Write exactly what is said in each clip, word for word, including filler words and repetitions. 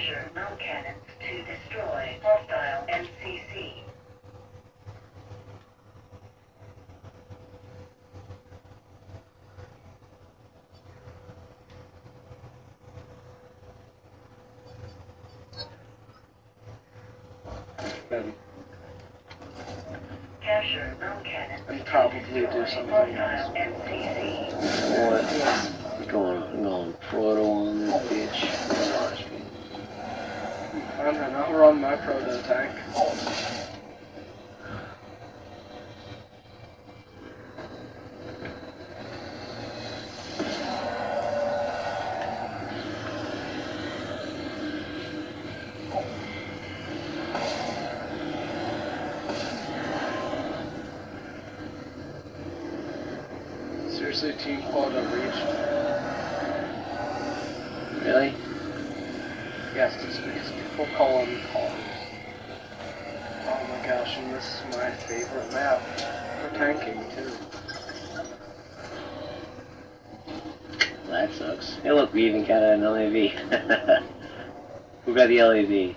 Capture no cannons to destroy hostile M C C. And, Capture no cannons and probably do something else. M C C. What? I'm going, I'm going proto on this bitch. Watch me. I don't know, I'll run my proto tank. Seriously, team quota reached. Really? Yes, it's because people call them cars. Oh my gosh, and this is my favorite map for tanking too. Well, that sucks. Hey look, we even got an L A V. Who got the L A V?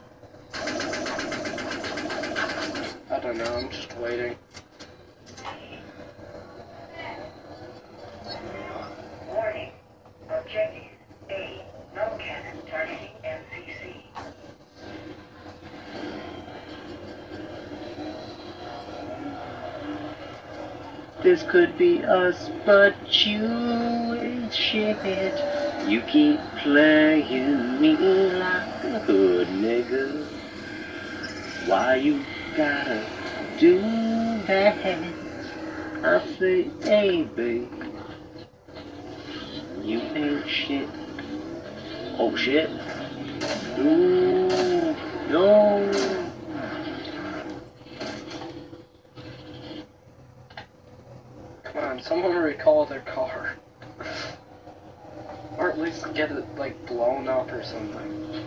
I don't know, I'm just waiting. Warning. Objective A. No cannon targeting M C C. This could be us, but you ain't shit. You keep playing me like a hood nigga. Why you gotta do that? I say, hey babe, you ain't shit. Oh shit. Ooh, no. Come on, someone recall their car. Or at least get it, like, blown up or something.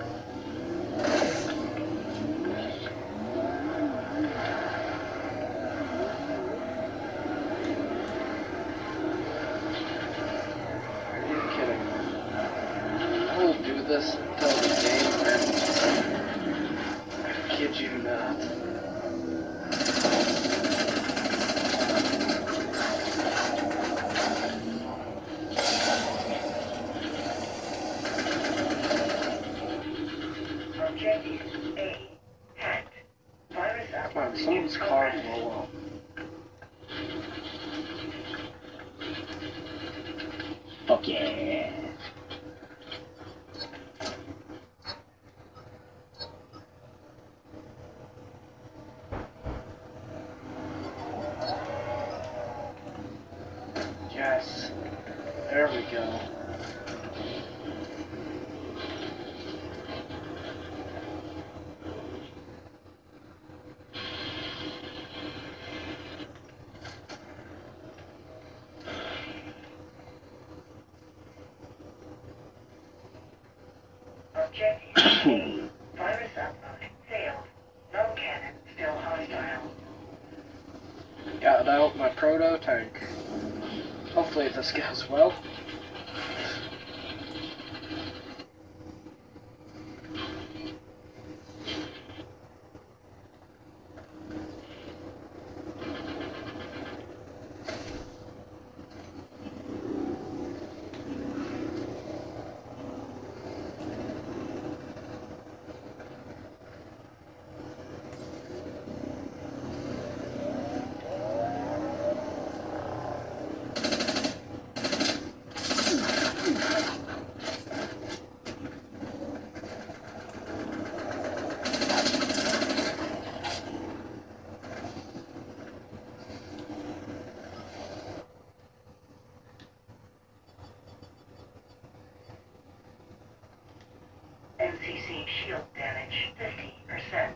Are you kidding? I will do this until the game ends. I kid you not. Objective A. Hacked. Virus up. Come on, someone's car blow up. Fuck yeah. Yes. There we go. Objective A. Virus upload failed. No cannon still hostile. Got out my proto tank. Hopefully this goes well. M C C shield damage fifty percent.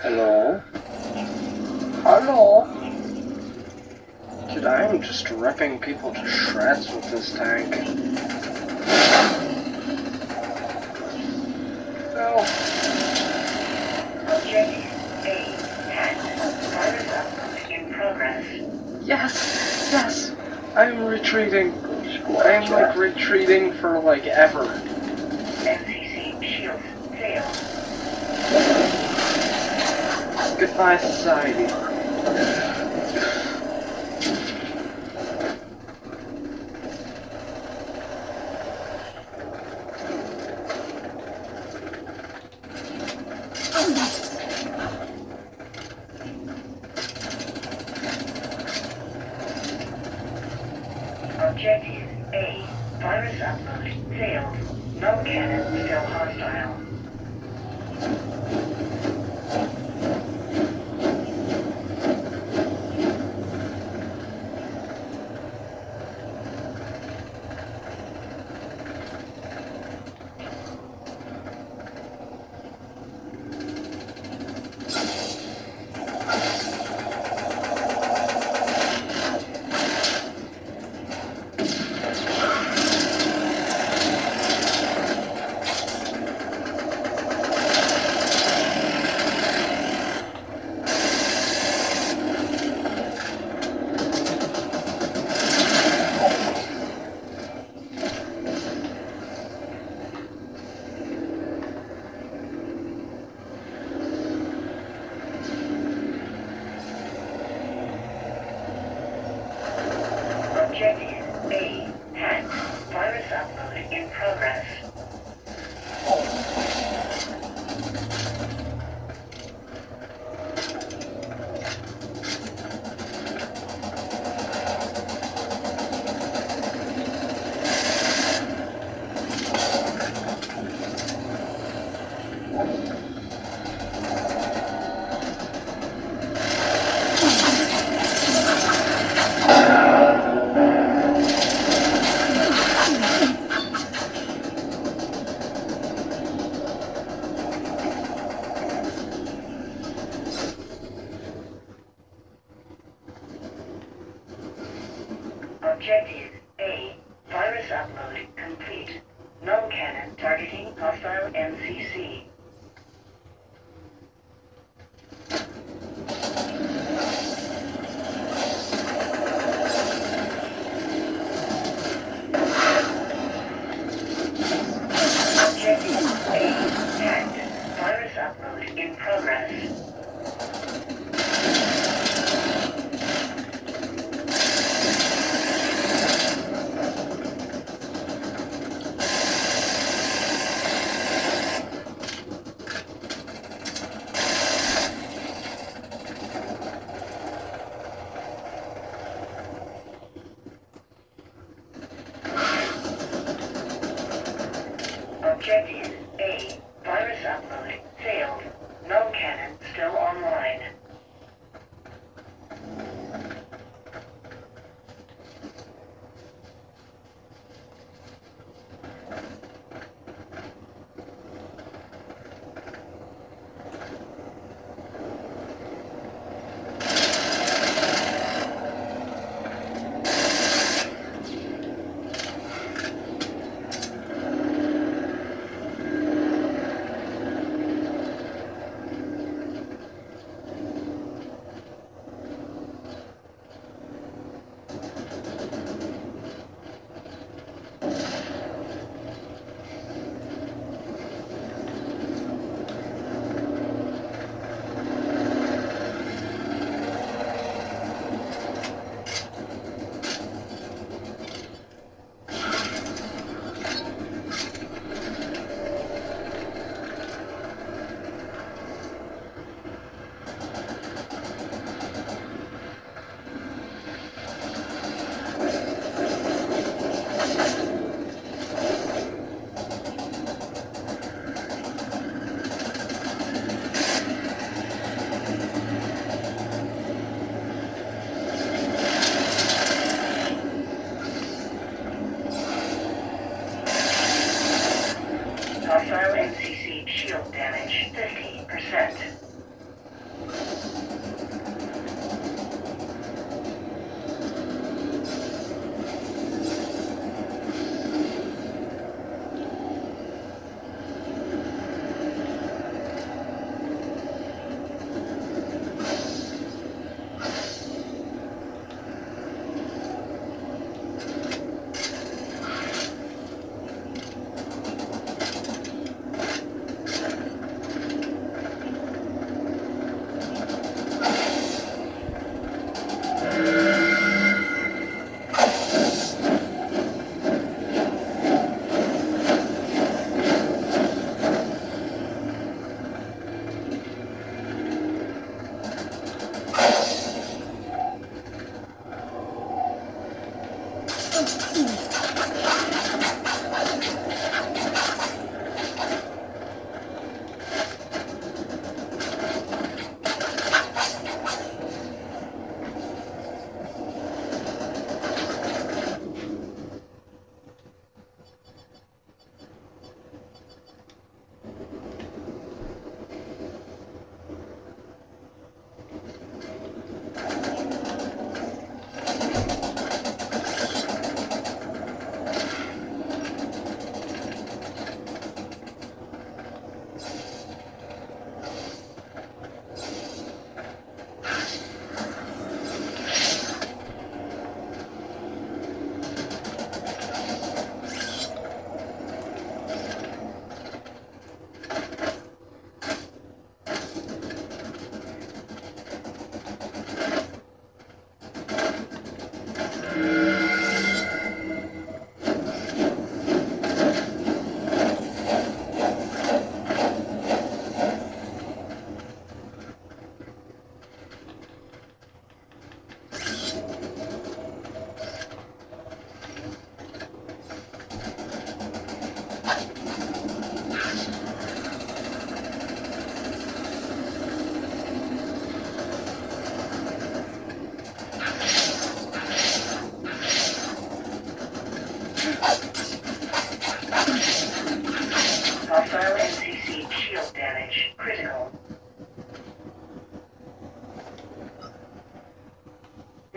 Hello? Hello? Dude, I am just ripping people to shreds with this tank. No. Objective A hacked. Virus upload in progress. Yes! Yes! I'm retreating. I'm like retreating for like ever. M C C shields fail. Goodbye, society. Objective A virus upload failed. No cannon still hostile. Objective A hacked. Virus upload in progress. Objective A virus upload complete. No cannon targeting hostile M C C. Objective A hacked. Virus upload in progress.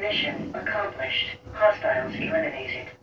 Mission accomplished. Hostiles eliminated.